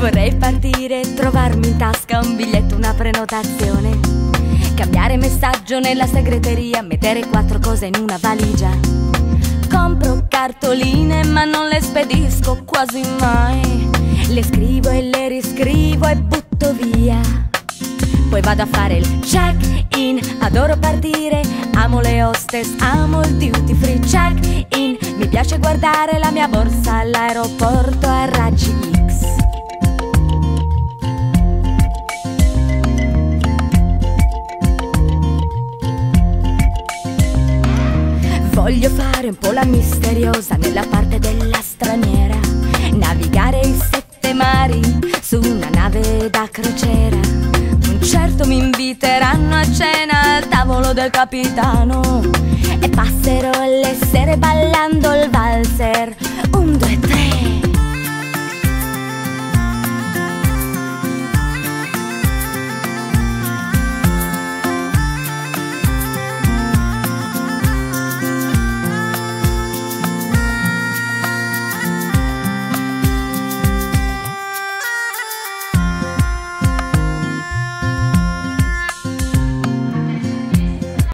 Vorrei partire, trovarmi in tasca un biglietto, una prenotazione, cambiare messaggio nella segreteria, mettere 4 cose in una valigia. Compro cartoline ma non le spedisco quasi mai, le scrivo e le riscrivo e butto via. Poi vado a fare il check-in, adoro partire, amo le hostess, amo il duty free. Check-in, mi piace guardare la mia borsa all'aeroporto a raggi X. Voglio fare un po' la misteriosa nella parte della straniera, navigare i 7 mari su una nave da crociera. Certo mi inviteranno a cena al tavolo del capitano e passerò le sere ballando il valzer. 1, 2,